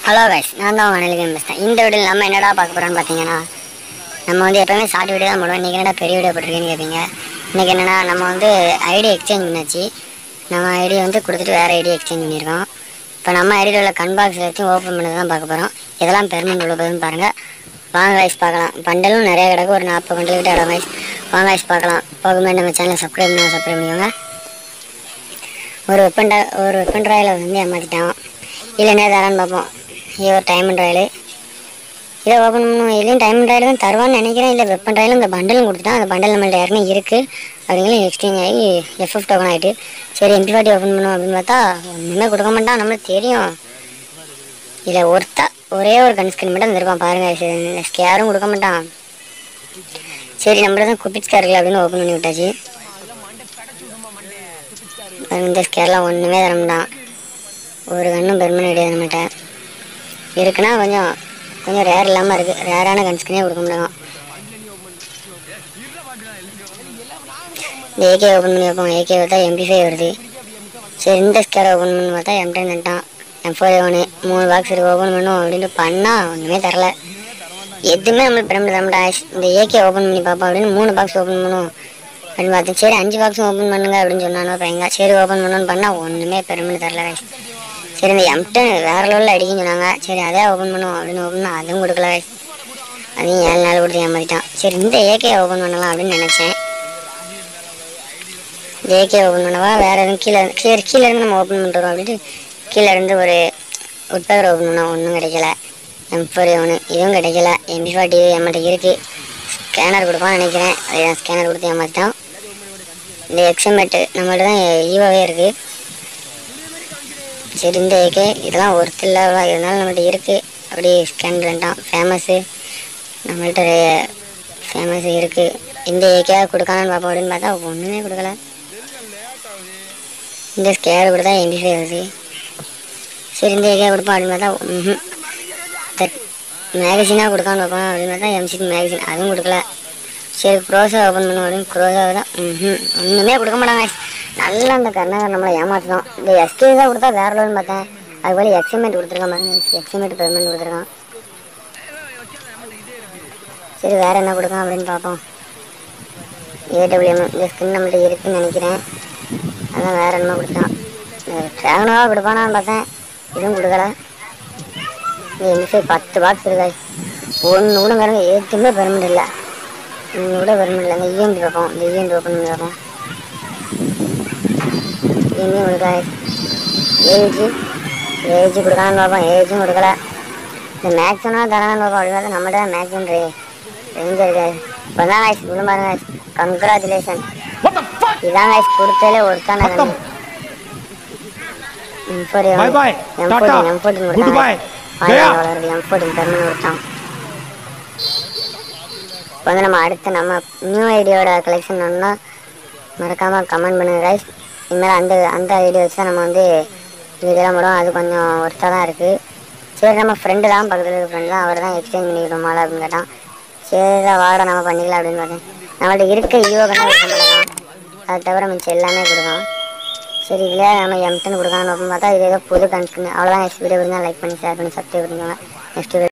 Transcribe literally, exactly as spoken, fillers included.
Hello guys, நான் தான் Manali game பேசுகிறேன். இந்த வீடியோவில் நம்ம என்னடா பார்க்க போகிறோன்னு பார்த்தீங்கன்னா, நம்ம வந்து எப்போவுமே ஷார்ட் வீடியோ தான் போடுவோம். இன்றைக்கி என்னடா பெரிய வீடியோ போட்டிருக்கேன்னு கேட்பீங்க. இன்றைக்கி என்னென்னா, நம்ம வந்து ஐடி எக்ஸ்சேஞ்ச் பண்ணாச்சு. நம்ம ஐடியை வந்து கொடுத்துட்டு வேறு ஐடி எக்ஸ்சேஞ்ச் பண்ணியிருக்கோம். இப்போ நம்ம ஐடியில் உள்ள கன் பாக்ஸ் எல்லாத்தையும் ஓப்பன் பண்ணி தான் பார்க்க போகிறோம். இதெல்லாம் பெர்மனெண்ட் உள்ள போதுன்னு பாருங்கள். வாங்க கைஸ் பார்க்கலாம். பண்டலும் நிறைய கிடக்கு, ஒரு நாற்பது பண்டல் கிட்ட இடம் கைஸ். வாங்க கைஸ் பார்க்கலாம். போகுமே நம்ம சேனலை சப்ஸ்கிரைப் பண்ணால் சப்ஸ்கிரைப் பண்ணிக்கோங்க. ஒரு வெப்பன் ஒரு வெப்பன் ராயில் வந்து ஏமாற்றிட்டான். இல்லைன்னா தரான்னு பார்ப்போம். இது ஒரு டைமண்ட் ராயலு. இதை ஓப்பன் பண்ணுவோம். இதுலேயும் டைமண்ட் ராயல் தான் தருவான்னு நினைக்கிறேன். இல்லை வெப்பன் ராயலும் இந்த பண்டலும் கொடுத்துட்டான். அந்த பண்டல் நம்மள்ட்ட யாருன்னு இருக்குது அப்படிங்கிற எக்ஸ்சேஞ்ச் ஆகி எஃப்எஃப் டோக்கன் ஆகிட்டு. சரி எம்பி ஃபார்ட்டி ஓப்பன் பண்ணுவோம் அப்படின்னு பார்த்தா ஒன்றுமே கொடுக்க மாட்டான். நம்மளுக்கு தெரியும். இதில் ஒருத்தா ஒரே ஒரு கன் ஸ்கின் மட்டும் தந்துருப்பான் பாருங்கள். ஸ்கேரும் கொடுக்க மாட்டான். சரி நம்மள தான் குப்பி ஸ்கேர் இல்லை அப்படின்னு ஓப்பன் பண்ணி விட்டாச்சு. இந்த ஸ்கேர்லாம் ஒன்றுமே தர மாட்டான். ஒரு கண்ணும் பெருமனே கிடையாது நம்மகிட்ட. இருக்குன்னா கொஞ்சம் கொஞ்சம் ரேர் இல்லாமல் இருக்குது. ரேரான கன்ஸ்கினே கொடுக்க முடியும். இந்த ஏகே ஓப்பன் பண்ணி வைப்போம். ஏகே பார்த்தா எம்பி ஃபைவ் வருது. சரி இந்த ஸ்கேரை ஓப்பன் பண்ணி பார்த்தா எம் டென் தட்டான். எம் ஃபோர் ஒன்று மூணு பாக்ஸ் இருக்குது. ஓப்பன் பண்ணுவோம் அப்படின்ட்டு பண்ணால் ஒன்றுமே தரல. எதுவுமே நம்மளுக்கு பெருமை தர மாட்டேன். இந்த ஏகே ஓப்பன் பண்ணி பார்ப்போம் அப்படின்னு மூணு பாக்ஸ் ஓப்பன் பண்ணுவோம் அப்படின்னு பார்த்தேன். சரி அஞ்சு பாக்ஸும் ஓப்பன் பண்ணுங்க அப்படின்னு சொன்னானோ பையங்க. சரி ஓப்பன் பண்ணணும்னு பண்ணால் ஒன்றுமே பெருமை தரல. சரி இந்த எம் டென் வேறு லெவலில் அடிக்குன்னு சொன்னாங்க. சரி அதே ஓப்பன் பண்ணுவோம் அப்படின்னு ஓப்பன் பண்ணால் அதுவும் கொடுக்கல. அதையும் ஏழு நாள் கொடுத்து ஏமாற்றிட்டான். சரி இந்த ஏகே ஓப்பன் பண்ணலாம் அப்படின்னு நினச்சேன். இந்த ஏகே ஓப்பன் பண்ணவா வேறு எதுவும் கீழே சரி கீழே இருந்து நம்ம ஓப்பன் பண்ணிட்டு வரோம் அப்படின்ட்டு கீழே இருந்து ஒரு உட்பேர் ஓப்பன் பண்ணோம். ஒன்றும் கிடைக்கல. எம் ஃபோர் ஒன்று இதுவும் கிடைக்கல. எம்பி ஃபார்ட்டி எம்கிட்ட இருக்குது. ஸ்கேனர் கொடுப்பான்னு நினைக்கிறேன். அதுதான் ஸ்கேனர் கொடுத்து ஏமாற்றிட்டான். இந்த எக்ஸ்எம்எட்டு நம்மள்ட்ட தான் ஈவாவே இருக்குது. சரி இந்த ஏகே இதெல்லாம் ஒருத்தர் இல்லை இருந்தாலும் நம்மள்ட்ட இருக்குது. அப்படி ஸ்கேன் பண்ணிட்டான். ஃபேமஸ்ஸு நம்மள்ட்ட ஃபேமஸ் இருக்குது. இந்த ஏகே கொடுக்கான்னு பார்ப்போம் அப்படின்னு பார்த்தா ஒன்றுமே கொடுக்கல. இந்த ஸ்கேர் கொடுத்தா எம்பி ஃபைவ் வருது. சரி இந்த ஏகே கொடுப்போம் அப்படின்னு பார்த்தா ம் மேகசினாக கொடுக்கான்னு பார்ப்போம் அப்படின்னு பார்த்தா எம்சிக்கு மேகசின் அதுவும் கொடுக்கல. சரி க்ரோஸாக ஓப்பன் பண்ணுவோம் அப்படின்னு க்ரோஸாக தான் ம் ஒன்றுமே கொடுக்க மாட்டாங்க. நல்லா அந்த கர்நாடகா நம்மளை ஏமாற்றணும். இந்த எஸ்கே தான் கொடுத்தா வேற லெவல்னு பார்த்தேன். அதுபோல் எக்ஸ்எம்எட் கொடுத்துருக்கான் பாருங்க. எக்ஸ்எம்எட் பெர்மனெண்ட் கொடுத்துருக்கான். சரி வேறு என்ன கொடுக்கான் அப்படின்னு பார்ப்போம். ஏடபிள்யூஎம் இந்த ஸ்கின் நம்மள்ட்ட இருக்குதுன்னு நினைக்கிறேன். அதான் வேறு என்னமோ கொடுத்தான். ட்ராகனோவாக கொடுப்பானான்னு பார்த்தேன். இதுவும் கொடுக்கல. இந்த எம்எஸ்ஐ பத்து பாக்ஸ் இருக்கா. ஒன்று கூட பாருங்க எதுவுமே பெர்மனெண்ட் இல்லை. ஒன்று கூட பெர்மனெண்ட் இல்லை. இந்த இஎம்பி பார்ப்போம். இந்த இஎம்பி ஓப்பன் பண்ணி பார்ப்போம். இனியும் கொடுக்கல. ஏஜி ஏஜி கொடுக்கலான்னு பார்ப்போம். ஏஜும் கொடுக்கல. இந்த மேக்ஸனா தரான்னு பார்ப்போம். அப்படி பார்த்தா நம்மகிட்ட தான் மேக்ஸன் ரே எங்கே இருக்காது. இப்போ தான் ஐஸ் விழு பாருங்க. Ice congratulation. இதாங்க ஐஸ் கொடுத்தாலே ஒருத்தான M forty M fourteen M fourteen கொடுத்தாங்க. வளருது எம் ஃபோர்டின் பெர்மனெண்ட் கொடுத்தான். இப்போ வந்து நம்ம அடுத்து நம்ம நியூ ஐடியோட கலெக்ஷன் ஒன்றா மறக்காமல் கமெண்ட் பண்ணுங்க கைஸ். இனிமேல் அந்த அந்த ஐடியா வச்சு தான் நம்ம வந்து இதெல்லாம் போடுவோம். அது கொஞ்சம் ஒர்த்தாக தான் இருக்குது. சரி நம்ம ஃப்ரெண்டு தான் பக்கத்தில் இருக்க ஃப்ரெண்டு தான். அவர் தான் எக்ஸ்சேஞ்ச் பண்ணிக்கிட்டோமால அப்படின்னு கேட்டான். சரி தான் வாட நம்ம பண்ணிக்கலாம் அப்படின்னு பார்த்தேன். நம்மள்ட்ட இருக்க ஈவோ கண்ணா கொடுக்க மாட்டோம். அதை தவிர மிச்சம் எல்லாமே கொடுக்கும். சரி இதில் நம்ம எம் டென் கொடுக்கலாம்னு அப்படின்னு பார்த்தா இது ஏதோ புது கன்ஸ்கின். அவ்வளோதான். நெக்ஸ்ட் வீடியோ இருந்தால் லைக் பண்ணி ஷேர் பண்ணி சப்ஸ்கிரைப் பண்ணிக்கோங்க. Next video